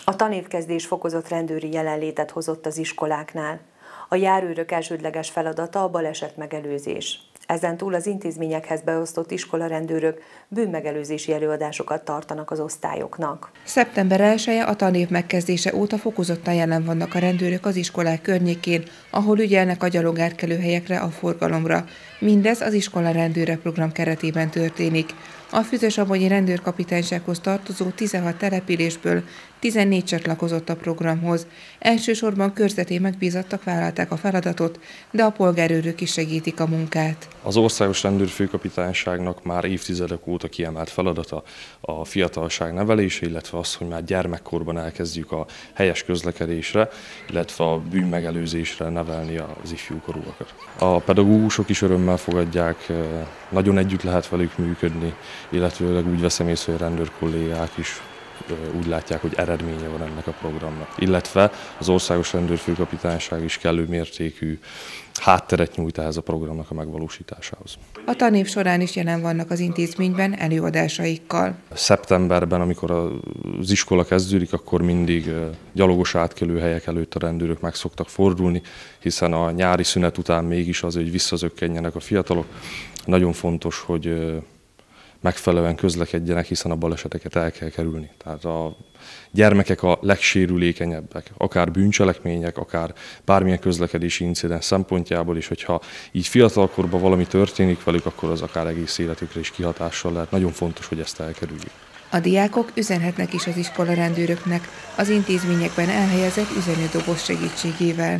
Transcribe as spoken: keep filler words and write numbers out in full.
A tanévkezdés fokozott rendőri jelenlétet hozott az iskoláknál. A járőrök elsődleges feladata a baleset megelőzés. Ezen túl az intézményekhez beosztott iskolarendőrök bűnmegelőzési előadásokat tartanak az osztályoknak. szeptember elseje a tanév megkezdése óta fokozottan jelen vannak a rendőrök az iskolák környékén, ahol ügyelnek a gyalogátkelőhelyekre, a forgalomra. Mindez az iskola rendőre program keretében történik. A Füzesabonyi rendőrkapitánysághoz tartozó tizenhat településből tizennégy csatlakozott a programhoz. Elsősorban körzeti megbízattak vállalták a feladatot, de a polgárőrök is segítik a munkát. Az Országos Rendőrfőkapitányságnak már évtizedek óta kiemelt feladata a fiatalság nevelése, illetve az, hogy már gyermekkorban elkezdjük a helyes közlekedésre, illetve a bűnmegelőzésre nevelni az ifjúkorúakat. A pedagógusok is örömmel fogadják, nagyon együtt lehet velük működni, illetőleg úgy veszem észre, hogy a rendőrkollégák is úgy látják, hogy eredménye van ennek a programnak. Illetve az Országos Rendőrfőkapitányság is kellő mértékű hátteret nyújt ehhez a programnak a megvalósításához. A tanév során is jelen vannak az intézményben előadásaikkal. Szeptemberben, amikor az iskola kezdődik, akkor mindig gyalogos átkelőhelyek előtt a rendőrök meg szoktak fordulni, hiszen a nyári szünet után mégis az, hogy visszazökkenjenek a fiatalok. Nagyon fontos, hogy megfelelően közlekedjenek, hiszen a baleseteket el kell kerülni. Tehát a gyermekek a legsérülékenyebbek, akár bűncselekmények, akár bármilyen közlekedési incidens szempontjából is, hogyha így fiatalkorban valami történik velük, akkor az akár egész életükre is kihatással lehet. Nagyon fontos, hogy ezt elkerüljük. A diákok üzenhetnek is az iskola rendőröknek az intézményekben elhelyezett üzenődoboz segítségével.